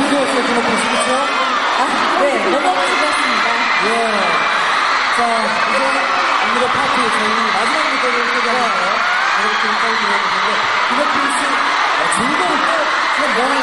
즐거웠어요, 디모크리스, 그쵸? 네, 너무 즐거웠습니다. 예. 자, 이제 오늘의 파티, 저희는 마지막 무대를 소개하면서 여러분들이 빨리 들어보는데, 디모크리스 즐거울 때 참 명언이